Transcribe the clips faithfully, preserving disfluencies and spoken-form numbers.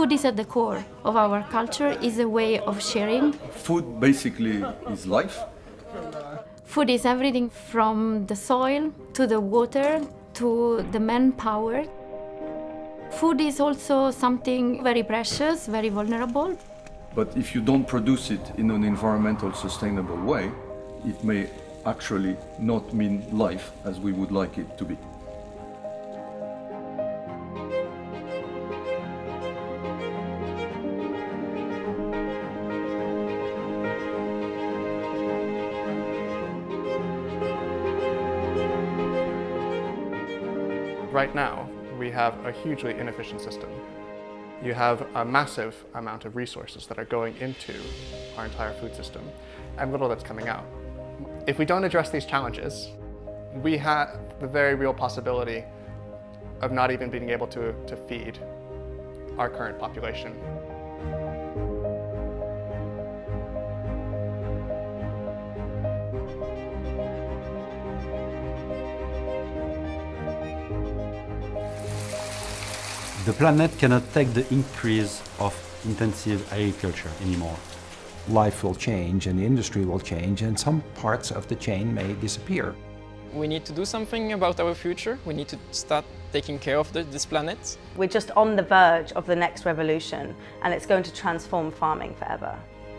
Food is at the core of our culture, is a way of sharing. Food basically is life. Food is everything from the soil to the water to the manpower. Food is also something very precious, very vulnerable. But if you don't produce it in an environmental sustainable way, it may actually not mean life as we would like it to be. Right now, we have a hugely inefficient system. You have a massive amount of resources that are going into our entire food system and little that's coming out. If we don't address these challenges, we have the very real possibility of not even being able to, to feed our current population. The planet cannot take the increase of intensive agriculture anymore. Life will change and the industry will change and some parts of the chain may disappear. We need to do something about our future. We need to start taking care of the, this planet. We're just on the verge of the next revolution and it's going to transform farming forever.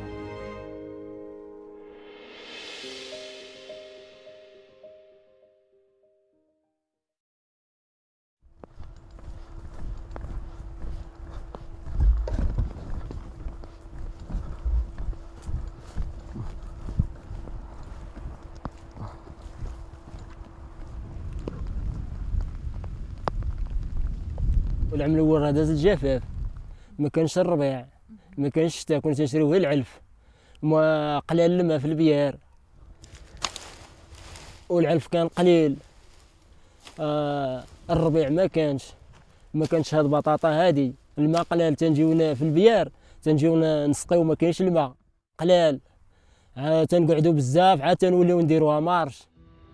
والعمل الأول راه داز الجفاف، ما كانش الربيع، ما كانش الشتاء، كنا تنشريو غير العلف، ما قلال الماء في البيار، والعلف كان قليل، آه الربيع ما كانش، ما كانش هاد البطاطا هادي، الماء قلال تنجيونا في البيار، تنجيونا نسقيو ما كاينش الماء، قلال، عاد تنقعدو بزاف عاد تنوليو نديروها مارش.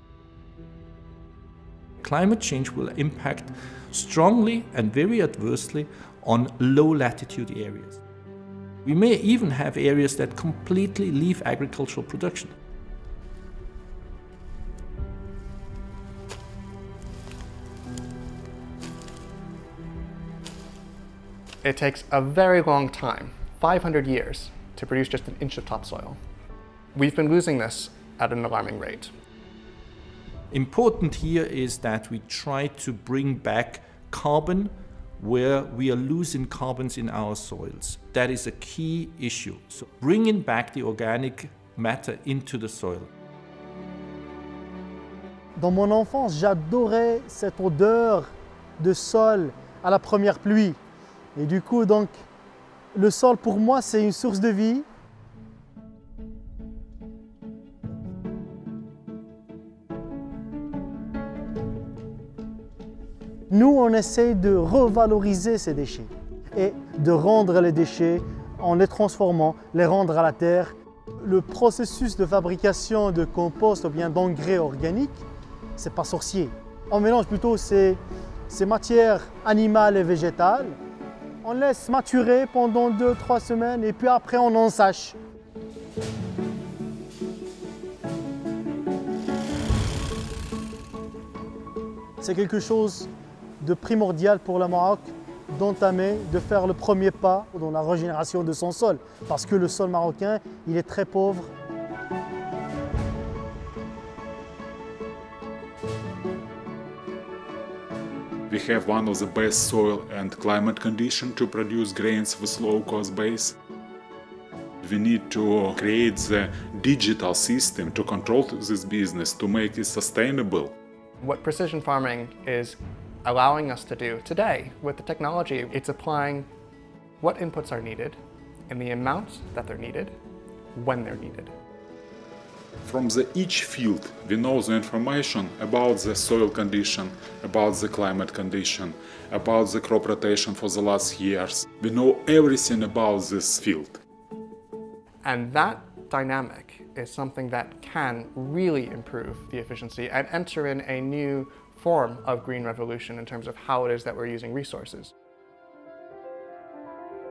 Climate change will impact strongly and very adversely on low latitude areas. We may even have areas that completely leave agricultural production. It takes a very long time, five hundred years, to produce just an inch of topsoil. We've been losing this at an alarming rate. Important here is that we try to bring back carbon where we are losing carbons in our soils. That is a key issue. So bringing back the organic matter into the soil. Dans mon enfance, j'adorais cette odeur de sol à la première pluie. Et du coup, donc, le sol pour moi, c'est une source de vie. Nous, on essaye de revaloriser ces déchets et de rendre les déchets en les transformant, les rendre à la terre. Le processus de fabrication de compost ou bien d'engrais organiques, c'est pas sorcier. On mélange plutôt ces, ces matières animales et végétales. On laisse maturer pendant deux trois semaines et puis après on ensâche. C'est quelque chose de primordial pour le Maroc d'entamer, de faire le premier pas dans la régénération de son sol. Parce que le sol marocain, il est très pauvre. We have one of the best soil and climate conditions to produce grains with low cost base. We need to create the digital system to control this business, to make it sustainable. What precision farming is allowing us to do today with the technology, it's applying what inputs are needed and the amounts that they're needed when they're needed. From the each field, we know the information about the soil condition, about the climate condition, about the crop rotation for the last years. We know everything about this field. And that dynamic is something that can really improve the efficiency and enter in a new form of green revolution in terms of how it is that we're using resources.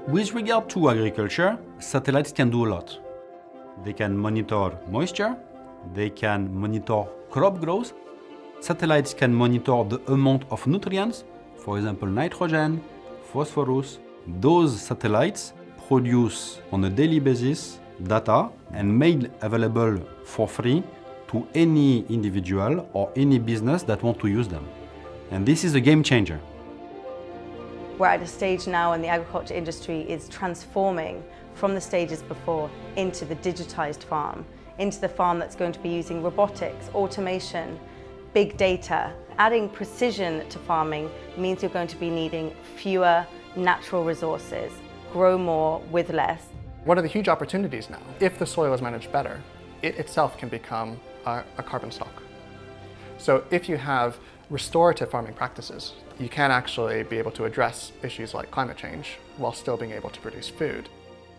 With regard to agriculture, satellites can do a lot. They can monitor moisture, they can monitor crop growth. Satellites can monitor the amount of nutrients, for example nitrogen, phosphorus. Those satellites produce on a daily basis data and made available for free to any individual or any business that want to use them. And this is a game changer. We're at a stage now when the agriculture industry is transforming from the stages before into the digitized farm, into the farm that's going to be using robotics, automation, big data. Adding precision to farming means you're going to be needing fewer natural resources, grow more with less. What are the huge opportunities now? If the soil is managed better, it itself can become a, a carbon stock. So if you have restorative farming practices, you can actually be able to address issues like climate change while still being able to produce food.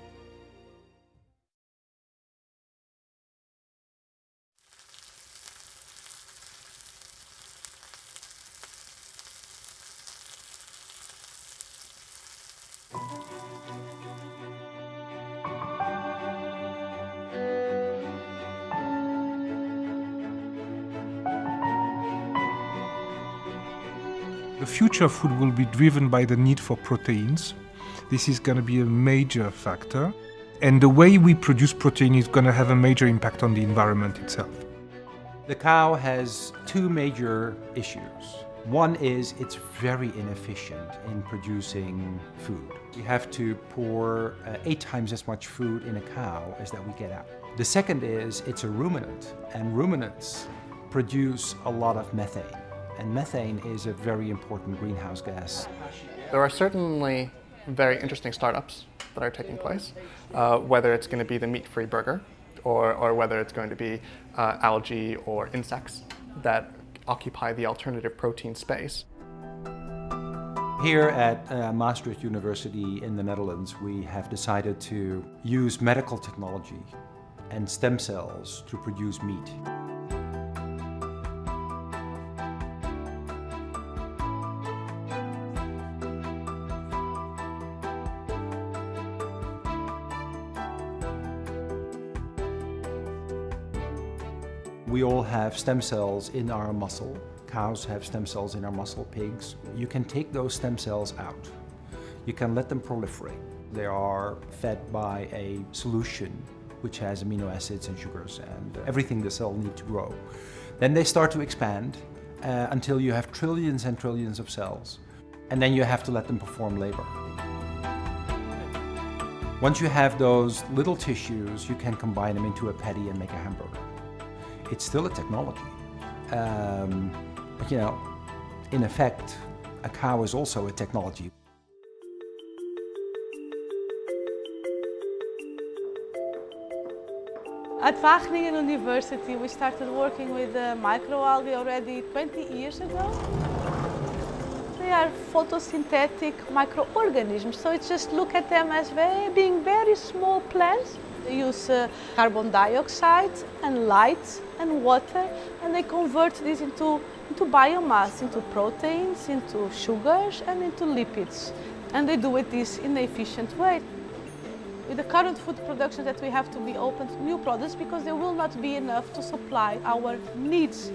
The future of food will be driven by the need for proteins. This is going to be a major factor. And the way we produce protein is going to have a major impact on the environment itself. The cow has two major issues. One is it's very inefficient in producing food. We have to pour uh, eight times as much food in a cow as that we get out. The second is it's a ruminant, and ruminants produce a lot of methane. And methane is a very important greenhouse gas. There are certainly very interesting startups that are taking place, uh, whether it's going to be the meat-free burger or, or whether it's going to be uh, algae or insects that occupy the alternative protein space. Here at uh, Maastricht University in the Netherlands, we have decided to use medical technology and stem cells to produce meat. We all have stem cells in our muscle. Cows have stem cells in our muscle, pigs. You can take those stem cells out. You can let them proliferate. They are fed by a solution which has amino acids and sugars and everything the cell needs to grow. Then they start to expand uh, until you have trillions and trillions of cells. And then you have to let them perform labor. Once you have those little tissues, you can combine them into a patty and make a hamburger. It's still a technology. Um, but you know, in effect, a cow is also a technology. At Wageningen University, we started working with uh, microalgae already twenty years ago. They are photosynthetic microorganisms, so it's just look at them as very, being very small plants. They use uh, carbon dioxide and light and water, and they convert this into, into biomass, into proteins, into sugars and into lipids. And they do it this in an efficient way. With the current food production that we have to be open to new products because there will not be enough to supply our needs.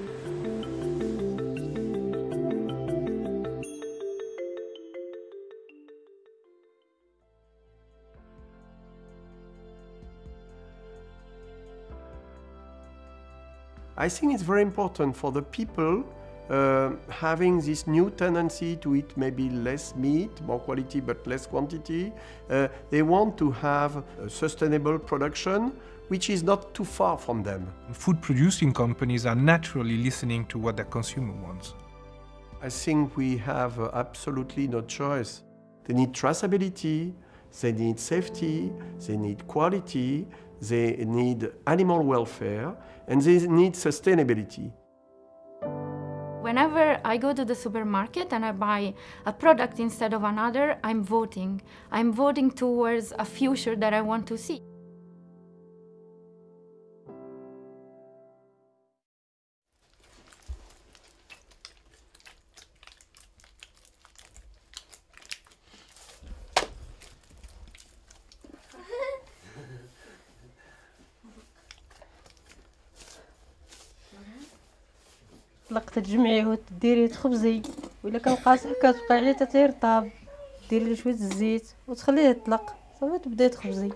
I think it's very important for the people uh, having this new tendency to eat maybe less meat, more quality but less quantity. Uh, they want to have a sustainable production which is not too far from them. Food producing companies are naturally listening to what the consumer wants. I think we have uh, absolutely no choice. They need traceability, they need safety, they need quality, they need animal welfare, and they need sustainability. Whenever I go to the supermarket and I buy a product instead of another, I'm voting. I'm voting towards a future that I want to see. تطلق تجمعيه وتديريه تخبزي، وإلا كان قاصح كتبقى عليه تيرطاب، ديري له شوية الزيت وتخليه يطلق صافي تبداي تخبزي.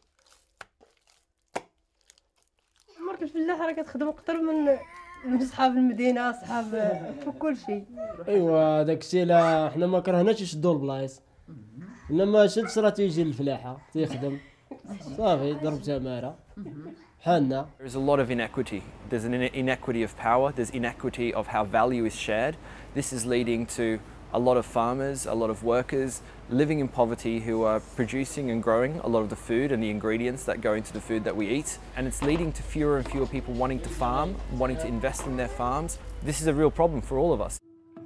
مرت الفلاحة راه كتخدم أكثر من من صحاب المدينة، صحاب في كل شيء. ايوا داكشي لا حنا ما كرهناش يشدوا البلايص، انما شد استراتيجي الفلاحة تيخدم صافي ضرب تمارة حالنا. There's a lot of inequity. There's an inequity of power, there's inequity of how value is shared. This is leading to a lot of farmers, a lot of workers living in poverty who are producing and growing a lot of the food and the ingredients that go into the food that we eat. And it's leading to fewer and fewer people wanting to farm, wanting to invest in their farms. This is a real problem for all of us.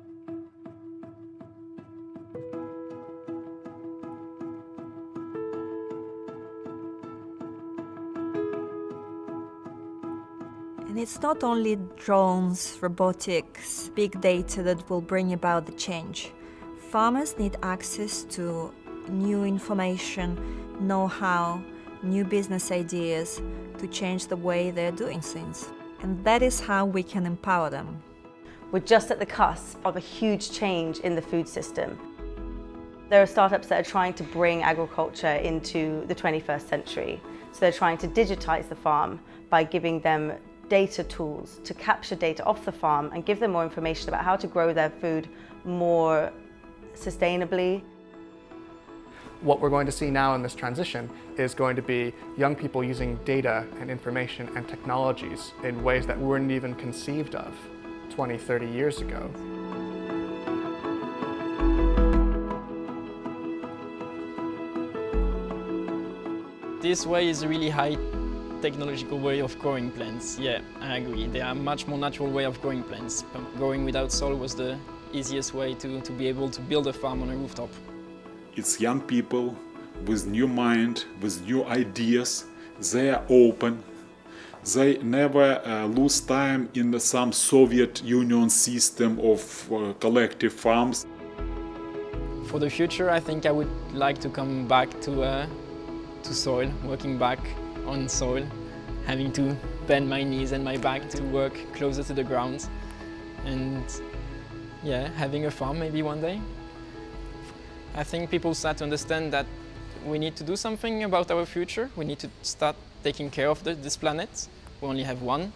And it's not only drones, robotics, big data that will bring about the change. Farmers need access to new information, know-how, new business ideas to change the way they're doing things. And that is how we can empower them. We're just at the cusp of a huge change in the food system. There are startups that are trying to bring agriculture into the twenty-first century. So they're trying to digitize the farm by giving them data tools to capture data off the farm and give them more information about how to grow their food more sustainably. What we're going to see now in this transition is going to be young people using data and information and technologies in ways that weren't even conceived of twenty, thirty years ago. This way is a really high technological way of growing plants. Yeah, I agree. There are much more natural way of growing plants. Growing without soil was the easiest way to, to be able to build a farm on a rooftop. It's young people with new mind, with new ideas. They are open. They never uh, lose time in some Soviet Union system of uh, collective farms. For the future, I think I would like to come back to, uh, to soil, working back on soil, having to bend my knees and my back to work closer to the ground, and yeah, having a farm maybe one day. I think people start to understand that we need to do something about our future. We need to start taking care of the, this planet. We only have one.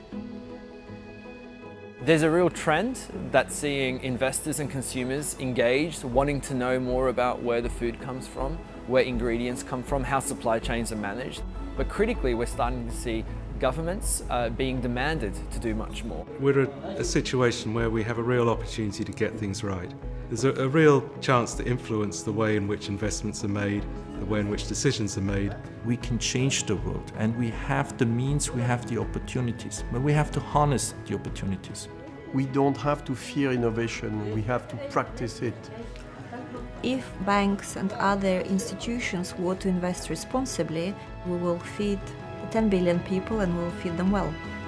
There's a real trend that's seeing investors and consumers engaged, wanting to know more about where the food comes from, where ingredients come from, how supply chains are managed. But critically, we're starting to see governments uh, being demanded to do much more. We're at a situation where we have a real opportunity to get things right. There's a, a real chance to influence the way in which investments are made, the way in which decisions are made. We can change the world, and we have the means, we have the opportunities, but we have to harness the opportunities. We don't have to fear innovation, we have to practice it. If banks and other institutions were to invest responsibly, we will feed ten billion people and we will feed them well.